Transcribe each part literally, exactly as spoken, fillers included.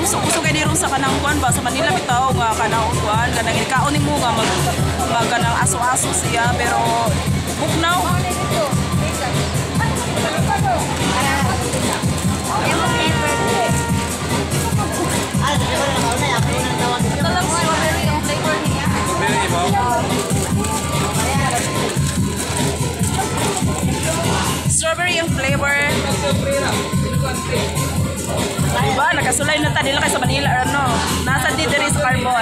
gusto kay dirong sa kanang kuan ba sa Manila bitaw nga kanang kuan kanang ikaon nimo nga mag, mag kanang aso-aso siya pero buknaw. Strawberry yung flavor. Diba? Nakasulay na ta nila kay sa Manila ano. Nasa dito rin sa carbon.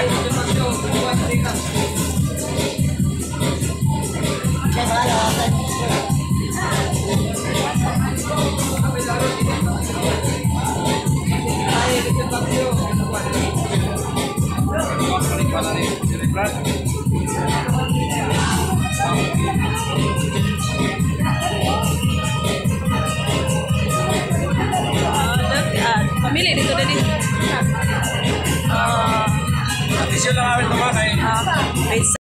Pamili dito din. Ah, uh, lang awit naman eh. Uh,